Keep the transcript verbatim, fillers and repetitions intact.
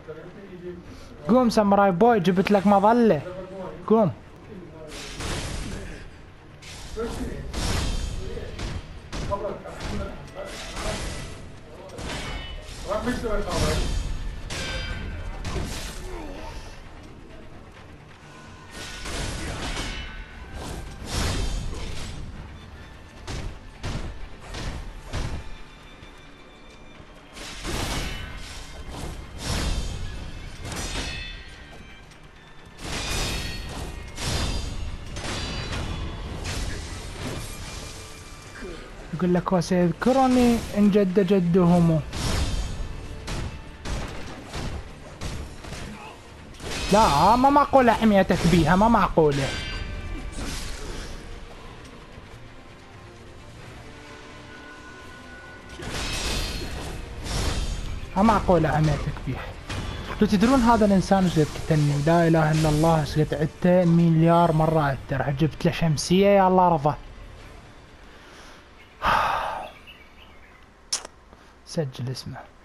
قوم ساموراي بوي، جبت لك مظلة. قوم. يقول لك وسيذكرني إن جد جدهم. لا ما معقولة حميتك بيها، ما معقولة. ما معقولة حميتك بيها. لو تدرون هذا الإنسان ايش قد قتلني، لا إله إلا الله، ايش قد عدته مليار مرة عدته. راح جبت له شمسية يا الله رضى. سجل اسمه.